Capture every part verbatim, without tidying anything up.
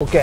OK。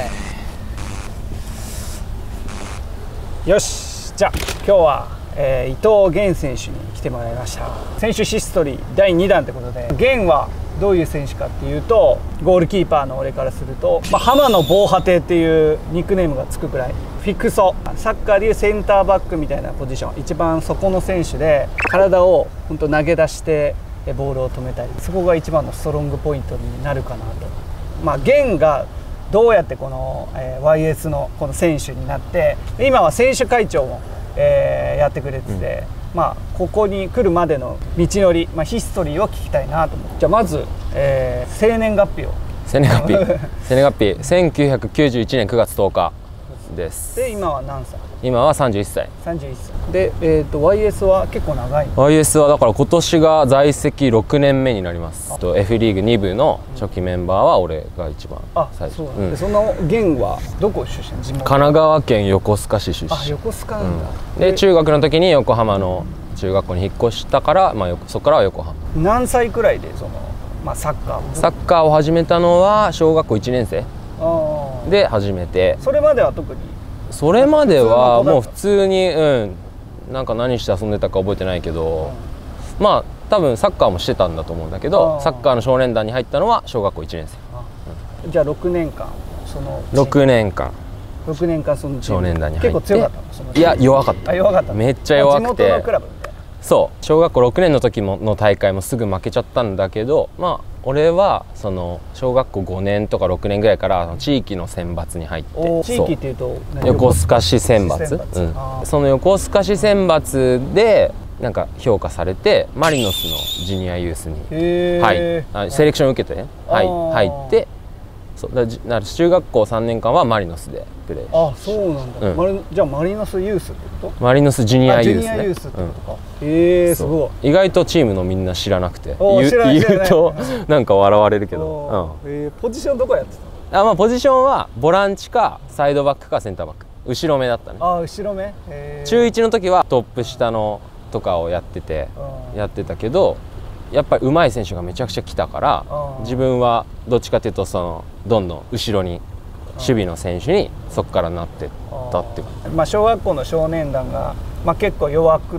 よし、じゃあ今日は、えー、伊藤源選手に来てもらいました。選手ヒストリーだいにだんということで、源はどういう選手かっていうと、ゴールキーパーの俺からすると、まあ、浜の防波堤っていうニックネームがつくくらいフィクソ、サッカーでいうセンターバックみたいなポジション、一番底の選手で、体を本当投げ出してボールを止めたり、そこが一番のストロングポイントになるかなと。まあ、源がどうやってこの ワイエス のこの選手になって、今は選手会長も、えー、やってくれてて、うん、まあここに来るまでの道のり、まあ、ヒストリーを聞きたいなと思って。じゃあまず、えー、生年月日を。 生年月日生年月日せんきゅうひゃくきゅうじゅういちねんくがつとおかです。 で今は何歳？ 今はさんじゅういっさい。 さんじゅういっさいで、えー、と ワイエス は結構長いの？ ワイエス はだから今年が在籍ろくねんめになります。と F リーグに部の初期メンバーは俺が一番最初。 あ、そうなんだ、うん、でその源はどこ出身？地元？神奈川県横須賀市出身。 あ、横須賀なんだ、 うん、で中学の時に横浜の中学校に引っ越したから、まあ、そこからは横浜。 何歳くらいでその、まあ、サッカーをサッカーを始めたのは小学校いちねんせいで始めて。 それまでは特に？ それまではもう普通に、うん、なんか何して遊んでたか覚えてないけど、うん、まあ多分サッカーもしてたんだと思うんだけど、サッカーの少年団に入ったのは小学校いちねんせい。 うん、じゃあろくねんかんそのろくねんかんろくねんかんその少年団に入って。 結構強かったの？そのいや弱かった。 あ、弱かった。 めっちゃ弱くて、 地元のクラブみたいな。 そう小学校ろくねんの時もの大会もすぐ負けちゃったんだけど、まあ俺はその小学校ごねんとかろくねんぐらいから地域の選抜に入って。 地域っていうと横須賀市選抜、うん、その横須賀市選抜でなんか評価されてマリノスのジュニアユースに、はい、セレクション受けてね、はい、入って、そうだから中学校さんねんかんはマリノスでプレーして。 あ、そうなんだ、うん、マリじゃあマリノスユースってこと？ マリノスジュニアユースね。ジュニアユースってことか、うん、えー、すごい。 意外とチームのみんな知らなくて、言うとなんか笑われるけど、 うん、えー、ポジションどこやってた？ あ、まあ、ポジションはボランチかサイドバックかセンターバック、後ろ目だったね。 あ、後ろ目。 中いちの時はトップ下のとかをやっててやってたけど、やっぱり上手い選手がめちゃくちゃ来たから、自分はどっちかというとそのどんどん後ろに守備の選手にそこからなってったっていう。 まあ小学校の少年団が、まあ、結構弱くって、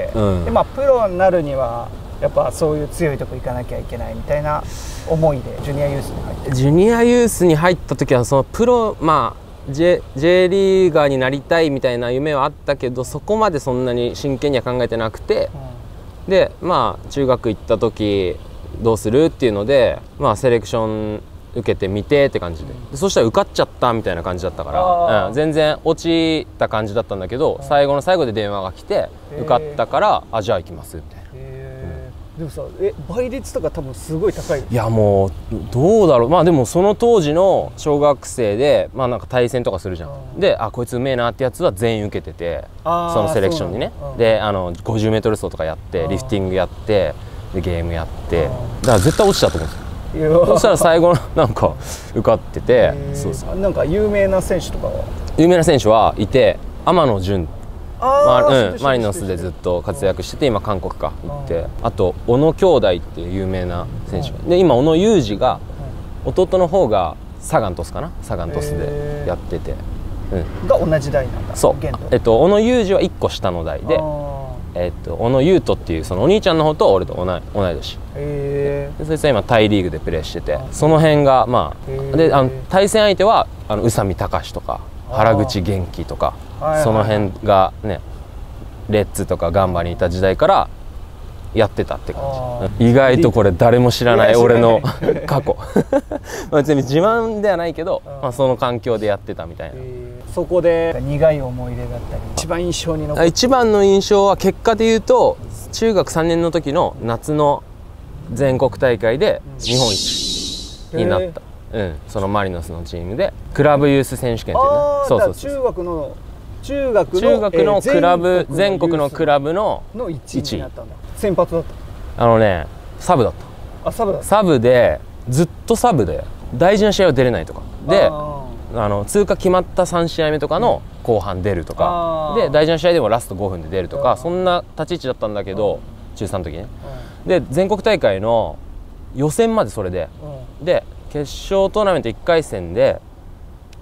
うん、でまあプロになるにはやっぱそういう強いとこ行かなきゃいけないみたいな思いでジュニアユースに入って。 ジュニアユースに入った時はそのプロ、まあ J, J リーガーになりたいみたいな夢はあったけど、そこまでそんなに真剣には考えてなくて、うん、でまあ中学行った時どうするっていうので、まあセレクション受けてみてって感じで、でそしたら受かっちゃったみたいな感じだったから、うん、全然落ちた感じだったんだけど、最後の最後で電話が来て受かったから「あ、じゃあ行きます」みたいな。 でもさ、え倍率とか多分すごい高い。 いやもうどうだろう。まあでもその当時の小学生でまあなんか対戦とかするじゃん。で、あ、こいつうめえなってやつは全員受けてて、そのセレクションにね。で、あの ごじゅうメートル 走とかやってリフティングやってでゲームやって、だから絶対落ちたと思うんですよ。そしたら最後のなんか受かってて、そうそう。 なんか有名な選手とかは？ 有名な選手はいて、天野潤。まあうん、マリノスでずっと活躍してて、今韓国か行って、あと小野兄弟っていう有名な選手で、今小野裕二が弟の方がサガン鳥栖かな、サガン鳥栖でやってて、 うん、が同じ代なんだ。 そう、えっと小野裕二はいっこ下の代で、えっと小野優斗っていうそのお兄ちゃんの方と俺と同い同い年で、そいつは今タイリーグでプレーしてて、その辺がまあで、あの対戦相手はあの宇佐美隆とか原口元気とか、その辺がねレッツとかガンバにいた時代からやってたって感じ。意外とこれ誰も知らない俺の過去別に自慢ではないけど、まあ、その環境でやってたみたいな。 そこで苦い思い出だったり一番印象に残る？ 一番の印象は結果で言うと中学さんねんの時の夏の全国大会で日本一になった、うん、そのマリノスのチームでクラブユース選手権っていうね。 そうそうそう、中学の中学の中学のクラブ全国のクラブのいちいになったんだ。先発だった？ あのね、サブだった。 あ、サブだった。 サブでずっとサブで大事な試合は出れないとかで、あの通過決まったさん試合目とかの後半出るとかで、大事な試合でもラストごふんで出るとか、そんな立ち位置だったんだけど、中さんの時ね。で全国大会の予選までそれで、で決勝トーナメントいっかい戦で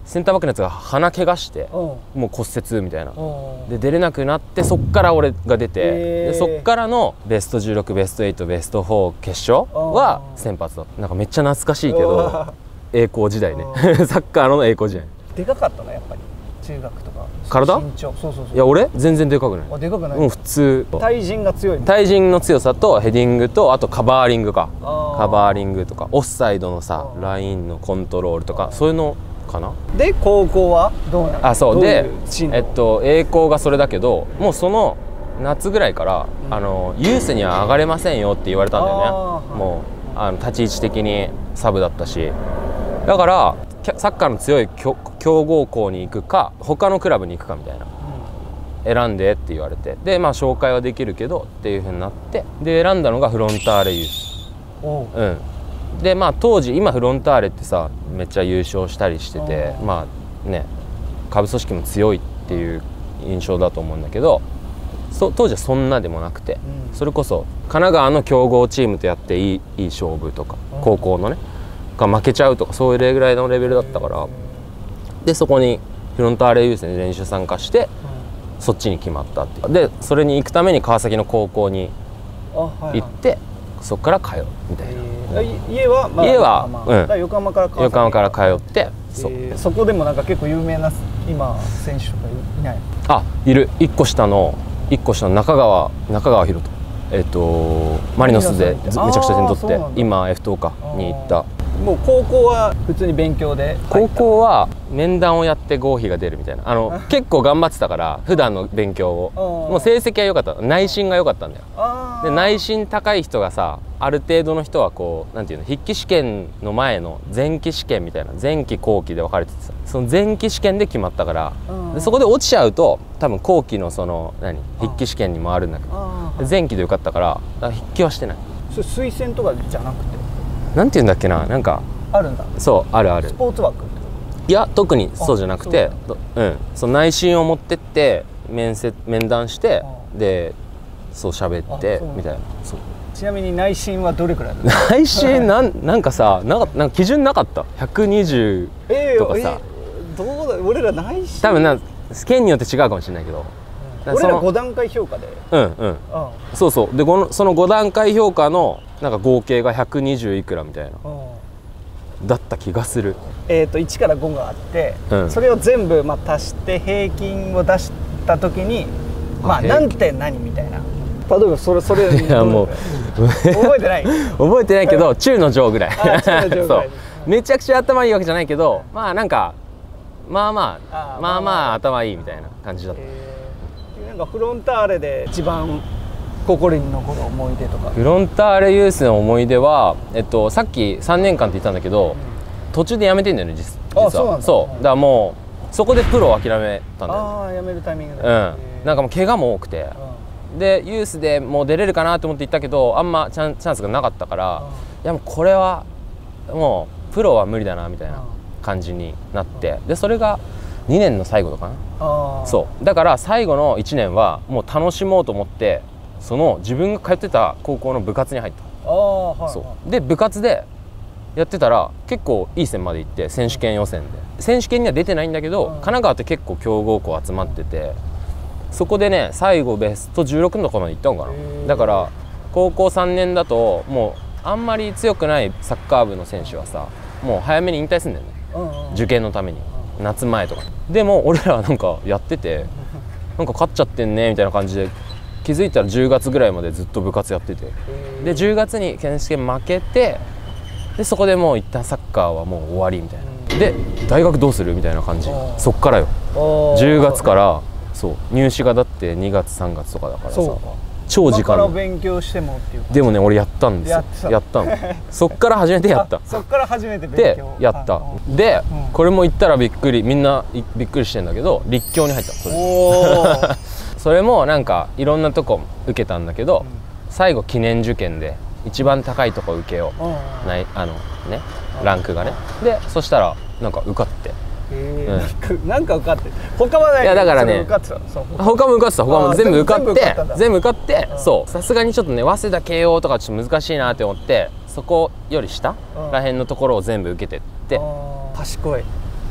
センターバックのやつが鼻怪我してもう骨折みたいなで出れなくなって、そっから俺が出て、でそっからのベストじゅうろく、ベストはち、ベストよん決勝は先発だった。なんかめっちゃ懐かしいけど栄光時代ねサッカーの栄光時代。 でかかったなやっぱり中学とか。 体？ 身長。そうそうそう。 いや俺全然でかくない。 あ、でかくない。 もう普通。 対人が強い。 対人の強さとヘディングと、あとカバーリングか。カバーリングとかオフサイドのさラインのコントロールとかそういうのかな。 で高校はどうなの？あ、 そうでえっと栄光がそれだけど、もうその夏ぐらいから、うん、あのユースには上がれませんよって言われたんだよね。もうあの立ち位置的にサブだったし、だからサッカーの強い強豪校に行くか他のクラブに行くかみたいな、うん、選んでって言われて、でまあ紹介はできるけどっていうふうになって、で選んだのがフロンターレユース。うん、でまあ当時今フロンターレってさめっちゃ優勝したりしてて、まあね下部組織も強いっていう印象だと思うんだけど、そ当時はそんなでもなくて、うん、それこそ神奈川の強豪チームとやっていい、いい勝負とか、うん、高校のねが負けちゃうとかそういうぐらいのレベルだったから、でそこにフロンターレユースに練習参加して、うん、そっちに決まったっていう。でそれに行くために川崎の高校に行って、はいはい、そこから通うみたいな。 家は、まあ、 家は、 うん、横浜から横浜から通って、 そう、そこでもなんか結構有名な今選手とかいない？ あ、いる。一個下の一個下の中川中川博人、えっとマリノスでめちゃくちゃ点取って今 エフ トーかに行った。 もう高校は普通に勉強で？ 高校は面談をやって合否が出るみたいな。あの結構頑張ってたから普段の勉強を、もう成績は良かった。内申が良かったんだよ。で内申高い人がさ、ある程度の人はこうなんていうの、筆記試験の前の前期試験みたいな、前期後期で分かれててさ、その前期試験で決まったから、でそこで落ちちゃうと多分後期のその何筆記試験にもあるんだけど、前期で受かったから、だから筆記はしてない。 それ推薦とかじゃなくてなんていうんだっけな、なんかあるんだ。 そうあるある。 スポーツ枠？ いや特にそうじゃなくて、うん、その内申を持ってって面接面談して、でそう喋ってみたいな。そう。 ちなみに内申はどれくらい？ 内申なんなんかさ、なんかなんか基準なかった。ひゃくにじゅうとかさ。 えー、どうだ俺ら内申？ 多分な県によって違うかもしれないけど。 俺らご段階評価で。 うんうん。そうそう。でこのそのご段階評価のなんか合計がひゃくにじゅういくらみたいな。だった気がする。 えっといちからごがあって、うん、それを全部まあ足して平均を出した時にまあ何点何みたいな。例えばそれそれいやもう覚えてない覚えてないけど中の上ぐらい。そうめちゃくちゃ頭いいわけじゃないけど、まあなんかまあまあまあまあ頭いいみたいな感じだった。 なんかフロンターレで一番心に残る思い出とか？ フロンターレユースの思い出は、えっと、さっきさんねんかんって言ったんだけど、うん、途中で辞めてんだよね 実, 実は。あ、そうなんだ。そうだからもうそこでプロを諦めたんだよ、ね。 ああ辞めるタイミングで、 うん、なんかもう怪我も多くて、うん、でユースでもう出れるかなと思って行ったけどあんまチャン、チャンスがなかったから、うん、いやもうこれはもうプロは無理だなみたいな感じになって、でそれがにねんの最後とかな。あそうだから最後のいちねんはもう楽しもうと思ってその自分が通ってた高校の部活に入った。あ、はいはい、そうで部活でやってたら結構いい線まで行って選手権予選で、うん、選手権には出てないんだけど、うん、神奈川って結構強豪校集まってて、そこでね最後ベストじゅうろくのところまで行ったのかな。だから高校さんねんだともうあんまり強くないサッカー部の選手はさもう早めに引退するんだよね、うんうん、受験のために夏前とか。でも俺らはなんかやっててなんか勝っちゃってんねみたいな感じで気づいたらじゅうがつぐらいまでずっと部活やってて、でじゅうがつに選手権負けて、でそこでもう一旦サッカーはもう終わりみたいな。で大学どうするみたいな感じ。そっからよじゅうがつからそう入試がだってにがつさんがつとかだからさ超時間。 勉強してもっていうでもね俺やったんですよ。やったのそっから初めてやったそっから初めて勉強でやった。で、うん、これも言ったらびっくり、みんなびっくりしてんだけど立教に入った。それおそれもなんかいろんなとこ受けたんだけど、うん、最後記念受験で一番高いとこ受けよう、ないあのねランクがね。でそしたらなんか受かって、 うん、なんか受かって他はない。 いやだからね受かってた。 他も受かってた。他も全部受かって全部受かってそうさすがにちょっとね早稲田慶応とかちょっと難しいなって思ってそこより下らへんのところを全部受けてって。 賢い。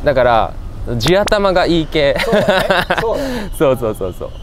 だから地頭がいい系。そうそうそうそう、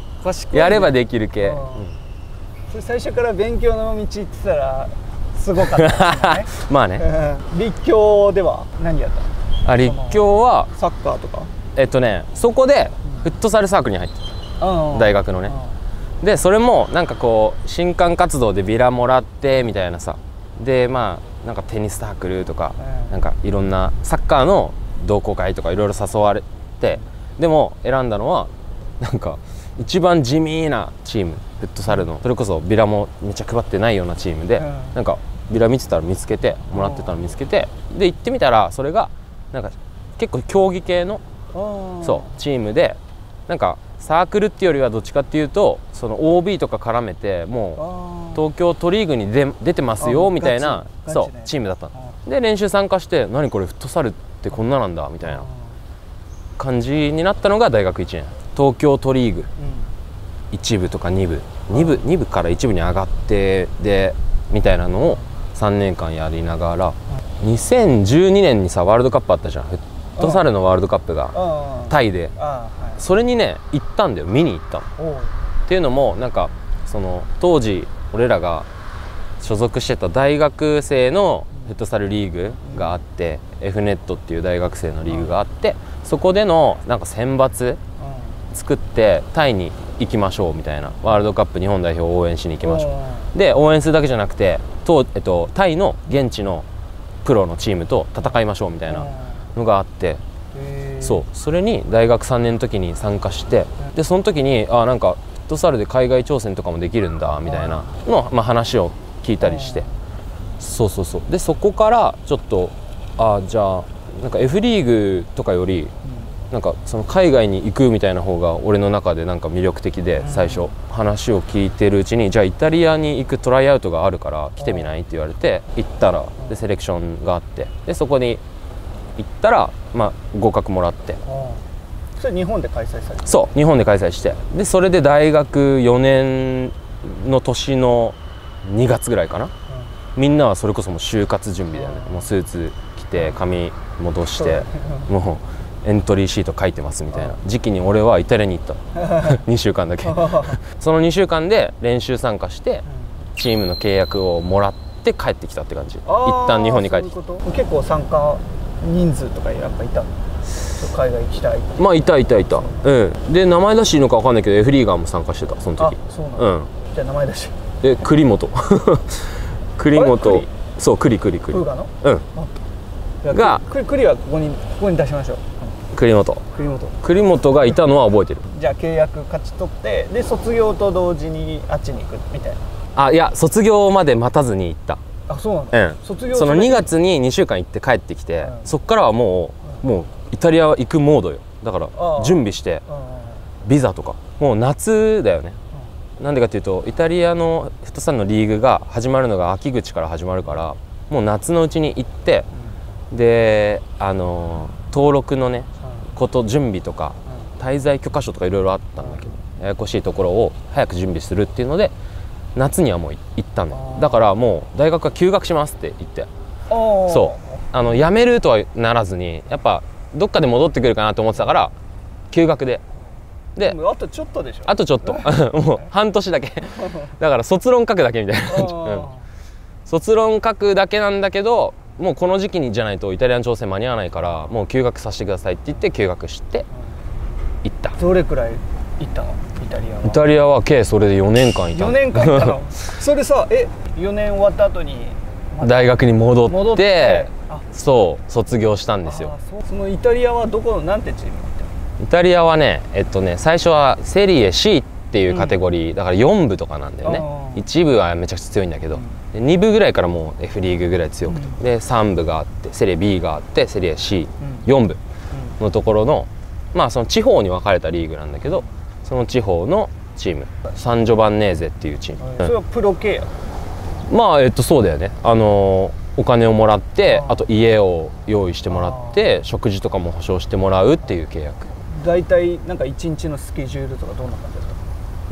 やればできる系。 それ最初から勉強の道行ってたらすごかったですね。 まあね。 立教では何やったの？ あ、立教はサッカーとか。 えっとね、そこでフットサルサークルに入ってた、大学のね。でそれもなんかこう新歓活動でビラもらってみたいなさ、でまあなんかテニスサークルとか、なんかいろんなサッカーの同好会とかいろいろ誘われて、でも選んだのはなんか一番地味なチーム、フットサルのそれこそビラもめっちゃ配ってないようなチームで、なんかビラ見てたら見つけてもらってたの見つけて、で行ってみたらそれがなんか結構競技系のそうチームで、なんかサークルっていうよりはどっちかっていうとその オービー とか絡めてもう東京都リーグに出出てますよみたいな、そうチームだったので、練習参加して「何これフットサルってこんななんだ」みたいな感じになったのが大学いちねん、東京都リーグいち部とかに部に部に部からいち部に上がってでみたいなのをさんねんかんやりながら、にせんじゅうにねんにさワールドカップあったじゃん、フットサルのワールドカップがタイで、それにね行ったんだよ、見に行ったの。っていうのもなんかその当時俺らが所属してた大学生のフットサルリーグがあって、 F ネットっていう大学生のリーグがあって、そこでのなんか選抜作ってタイに行きましょうみたいな、ワールドカップ日本代表を応援しに行きましょう、で応援するだけじゃなくてと、えっと、タイの現地のプロのチームと戦いましょうみたいなのがあって、そうそれに大学さんねんの時に参加して、でその時にあなんかフットサルで海外挑戦とかもできるんだみたいなの、まあ、話を聞いたりして、そうそうそう、でそこからちょっとあじゃあなんか F リーグとかよりなんかその海外に行くみたいな方が俺の中でなんか魅力的で、最初話を聞いてるうちにじゃあイタリアに行くトライアウトがあるから来てみないって言われて行ったら、でセレクションがあって、でそこに行ったらまあ合格もらって、 それ日本で開催されて、 そう日本で開催して、でそれで大学よねんの年のにがつぐらいかな、うん、みんなはそれこそもう就活準備だよね、うん、もうスーツ着て髪戻して、うん、もうエントリーシート書いてますみたいな時期に俺はイタリアに行ったにしゅうかんだけそのにしゅうかんで練習参加してチームの契約をもらって帰ってきたって感じ。一旦日本に帰ってきた。 そういうこと？結構参加人数とかやっぱいたの？海外行きたい。 まあいたいたいた、うん、で名前出していいのか分かんないけど F リーガーも参加してたその時。 あ、そうなんだ、うん、じゃあ名前出して。 え、栗本栗本、そう栗栗栗フーガの、 うん、が栗はここにここに出しましょう。 栗本栗本栗本がいたのは覚えてる。 じゃあ契約勝ち取ってで卒業と同時にあっちに行くみたいな。 あ、いや卒業まで待たずに行った。 あ、そうなんだ、うん、卒業そのにがつににしゅうかん行って帰ってきて、うん、そっからはもう、うん、もうイタリア行くモードよ。だから準備してビザとかもう夏だよね。なんでかっていうとイタリアのフットサルのリーグが始まるのが秋口から始まるから、もう夏のうちに行って、うん、であの登録のね、うん、こと準備とか、うん、滞在許可証とかいろいろあったんだけど、うん、ややこしいところを早く準備するっていうので夏にはもう行ったんだよ。だからもう大学は休学しますって言って、そうあの辞めるとはならずにやっぱどっかで戻ってくるかなと思ってたから休学で。であとちょっとでしょ。 あとちょっともう半年だけだから卒論書くだけみたいな感じ、うん、卒論書くだけなんだけどもうこの時期にじゃないとイタリアの挑戦間に合わないからもう休学させてくださいって言って休学して行った。 どれくらい行ったのイタリアは？ イタリアは計それでよねんかんいたの。 よねんかんいたのそれさ、えよねん終わった後に大学に戻って戻ってそう卒業したんですよ。 そのイタリアはどこのなんてチーム？ イタリアはね、えっとね、最初はセリエ C っていうカテゴリー、うん、だからよん部とかなんだよね。いち部はめちゃくちゃ強いんだけど、うん、でに部ぐらいからもう F リーグぐらい強くて、うん、でさん部があってセリエ B があってセリエ C、うん、よん部のところのまあその地方に分かれたリーグなんだけど、その地方のチームサンジョバンネーゼっていうチーム、うん、 それはプロ契約？ まあえっとそうだよね。あのお金をもらってあと家を用意してもらって食事とかも保証してもらうっていう契約。 大体なんかいちにちのスケジュールとかどんな感じだった？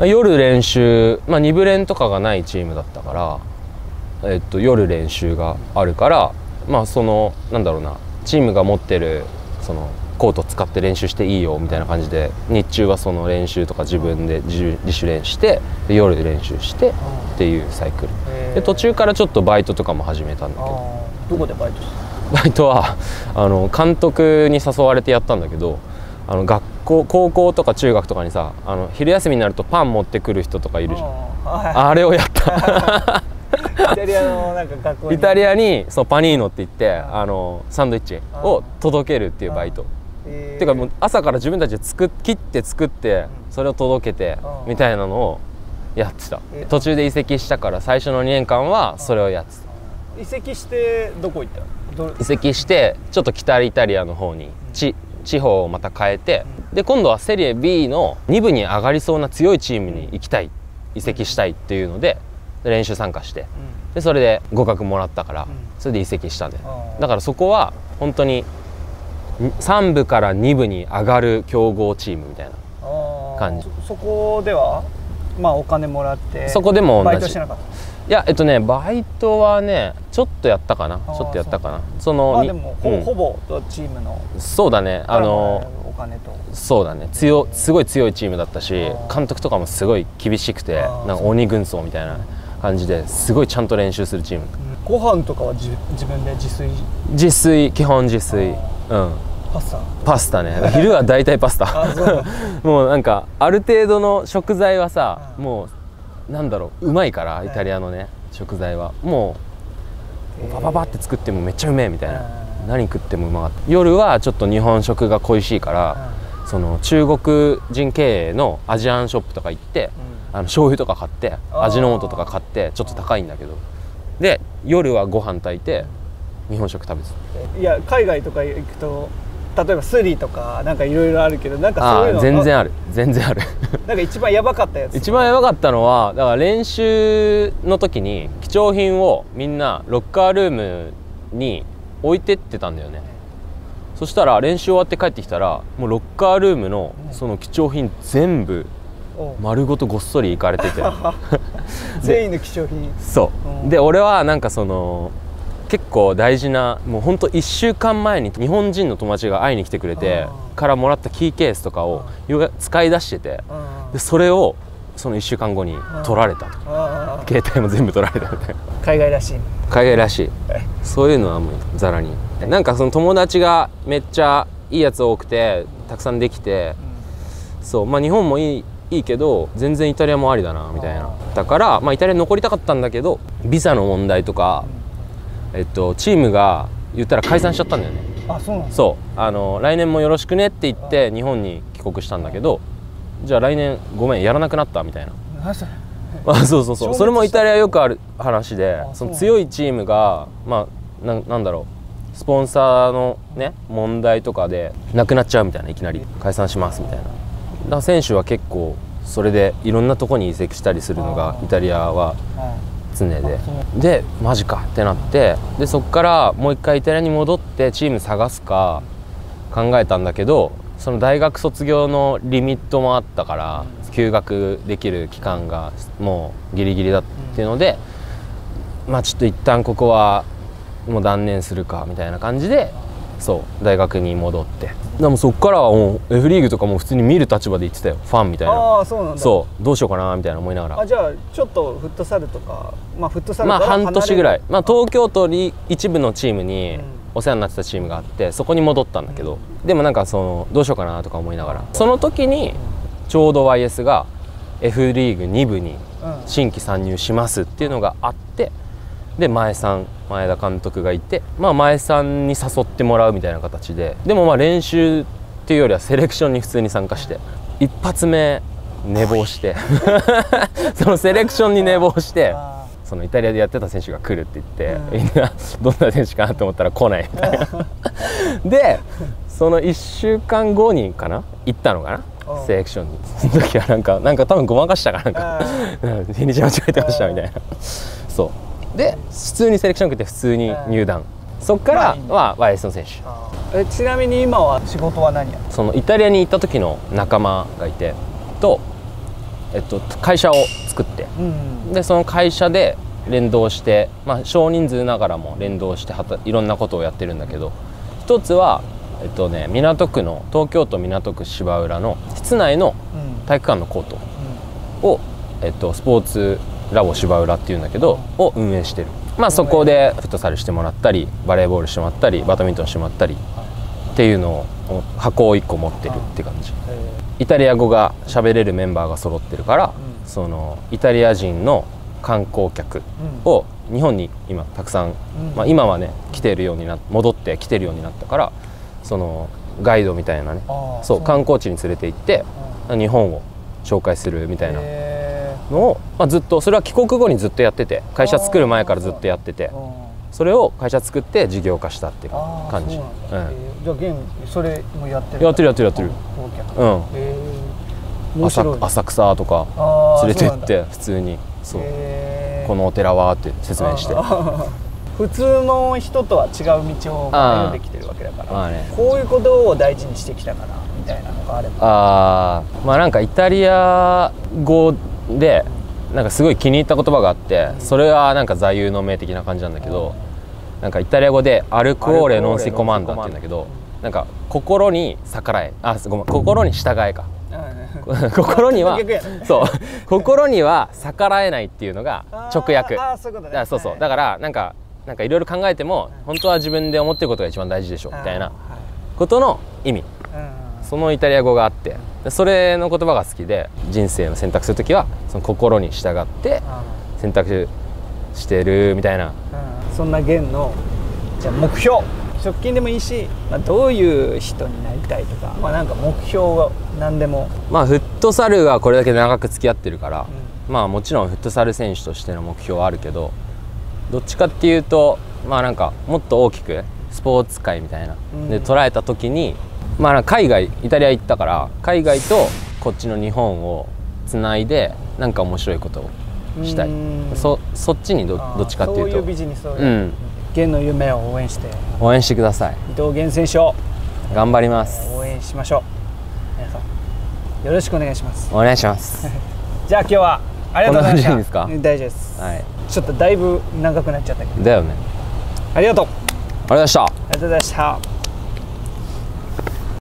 夜練習、まあ、に部練とかがないチームだったから、えっと、夜練習があるから、まあそのなんだろうなチームが持ってるそのコート使って練習していいよみたいな感じで、日中はその練習とか自分で自主練してで夜で練習してっていうサイクルで、途中からちょっとバイトとかも始めたんだけど。 どこでバイトしたの？ バイトはあの監督に誘われてやったんだけど、あの学校高校とか中学とかにさ、あの昼休みになるとパン持ってくる人とかいるじゃん。あれをやったイタリアのなんか学校に、 イタリアにそうパニーノって言ってあのサンドイッチを届けるっていうバイト。っていうかもう朝から自分たちで作っ切って作ってそれを届けてみたいなのをやってた。途中で移籍したから最初のにねんかんはそれをやってた。 移籍してどこ行ったの？ 移籍してちょっと北イタリアの方に地地方をまた変えて、で今度はセリエ ビー のに部に上がりそうな強いチームに行きたい、移籍したいっていうので練習参加して、でそれで合格もらったから、それで移籍したんで、だからそこは本当にさん部からに部に上がる強豪チームみたいな感じ。 そ, そこではまあお金もらってそこでも同じバイトしてなかった？ いやえっとねバイトはねちょっとやったかな、ちょっとやったかな。そのまあでも ほ,、うん、ほぼチームのそうだね、あのお金とそうだね、強すごい強いチームだったし、監督とかもすごい厳しくて、なんか鬼軍曹みたいな感じですごいちゃんと練習するチーム。 ご飯とかは自自分で自炊？ 自炊、基本自炊。うん。 パスタ？ パスタね。昼は大体パスタ。もうなんかある程度の食材はさ、もうなんだろう、うまいからイタリアのね食材はもうパパパって作ってもめっちゃうめえみたいな、何食ってもうまかった。夜はちょっと日本食が恋しいから、その中国人経営のアジアンショップとか行って、あの醤油とか買って味の素とか買ってちょっと高いんだけど、で夜はご飯炊いて日本食食べてた。 いや海外とか行くと例えばスリとかなんかいろいろあるけど、なんかそういうの全然ある全然あるなんか一番やばかったやつ一番やばかったのはだから練習の時に貴重品をみんなロッカールームに置いてってたんだよね。そしたら練習終わって帰ってきたらもうロッカールームのその貴重品全部丸ごとごっそりいかれてて全員の貴重品。 そうで俺はなんかその結構大事なもうほんといっしゅうかんまえに日本人の友達が会いに来てくれてからもらったキーケースとかを使い出してて、でそれをそのいっしゅうかんごに取られたと、携帯も全部取られたみたいな。 海外らしい海外らしいそういうのはもうザラになんかその友達がめっちゃいいやつ多くてたくさんできて、そうまあ日本もいいいいけど全然イタリアもありだなみたいな。だからまあイタリアに残りたかったんだけどビザの問題とか、えっと、チームが言ったら解散しちゃったんだよね。 あ、そうなんだ。 そうあの来年もよろしくねって言って日本に帰国したんだけど、じゃあ来年ごめんやらなくなったみたいな。 何それあそうそうそう、それもイタリアよくある話で、その強いチームがまあ な, なんだろうスポンサーのね問題とかでなくなっちゃうみたいな、いきなり解散しますみたいな。だから選手は結構それでいろんなとこに移籍したりするのがイタリアは常で、でマジかってなって、でそっからもう一回イタリアに戻ってチーム探すか考えたんだけど、その大学卒業のリミットもあったから休学できる期間がもうギリギリだっていうので、まあちょっと一旦ここはもう断念するかみたいな感じで、そう大学に戻って、でもそっからはもう F リーグとかも普通に見る立場で言ってたよ、ファンみたいな。 ああそうなんだ。 そうどうしようかなみたいな思いながら。 あじゃあちょっとフットサルとか、まあフットサルまあ半年ぐらい、まあ東京都に一部のチームにお世話になってたチームがあって、そこに戻ったんだけど、でもなんかそのどうしようかなとか思いながら、その時にちょうど ワイエス が F リーグに部に新規参入しますっていうのがあって、で前さん前田監督がいて、まあ前さんに誘ってもらうみたいな形で、でもまあ練習っていうよりはセレクションに普通に参加して、一発目寝坊してそのセレクションに寝坊して、そのイタリアでやってた選手が来るって言って、みんなどんな選手かなと思ったら来ないみたいなでそのいっしゅうかんごにかな行ったのかな、セレクションに。その時はなんかなんか多分ごまかしたから、なんか日にち間違えてましたみたいなそうで普通にセレクション受けて普通に入団、そっからは ワイエス の選手。 えちなみに今は仕事は何や？ そのイタリアに行った時の仲間がいてと、えっと、会社を作って、うん、でその会社で連動して、まあ、少人数ながらも連動してはたいろんなことをやってるんだけど、一つはえっとね港区の東京都港区芝浦の室内の体育館のコートを、えっと、スポーツラボ芝浦っていうんだけど、を運営してる。まあそこでフットサルしてもらったりバレーボールしてもらったりバドミントンしてもらったりっていうのを箱をいっこ持ってるって感じ。イタリア語が喋れるメンバーが揃ってるから、うん、そのイタリア人の観光客を日本に今たくさん、うん、まあ、今はね来てるようにな戻って来てるようになったから、そのガイドみたいなね、そう観光地に連れて行って日本を紹介するみたいなのを、まあ、ずっとそれは帰国後にずっとやってて、会社作る前からずっとやってて、それを会社作って事業化したっていう感じ。 じゃあゲームそれもやってるやってるやってるやってる。うん、浅, 浅草とか連れて行って普通にそうこのお寺はって説明して普通の人とは違う道を歩んできてるわけだから、ね、こういうことを大事にしてきたからみたいなのがあれば。 あまあなんかイタリア語でなんかすごい気に入った言葉があって、それはなんか座右の銘的な感じなんだけど、なんかイタリア語でアルクオーレノンシコマンダって言うんだけど、なんか心に逆らえ、あごめん心に従えか心にはそう心には逆らえないっていうのが直訳。あそういうことね。そうそうだからなんかなんかいろいろ考えても本当は自分で思ってることが一番大事でしょみたいなことの意味、そのイタリア語があって、それの言葉が好きで、人生の選択するときはその心に従って選択してるみたいな。 そんな弦のじゃあ目標、直近でもいいし、まあ、どういう人になりたいとか、まあ、なんか目標は何でも。 まあフットサルはこれだけ長く付き合ってるから、うん、まあもちろんフットサル選手としての目標はあるけど、どっちかっていうとまあなんかもっと大きくスポーツ界みたいな、うん、で捉えた時に、まあ海外イタリア行ったから海外とこっちの日本をつないでなんか面白いことをしたい。そ, そっちに ど, どっちかっていうとそういうビジネスを、うん、弦の夢を応援して応援してください。 伊藤弦選手を頑張ります。 応援しましょう。皆さんよろしくお願いします。 お願いしますじゃあ今日はありがとうございました。 こんな感じですか？ 大丈夫です、 はい、 ちょっとだいぶ長くなっちゃったけど。 だよね。 ありがとう。ありがとうございました。ありがとうございました。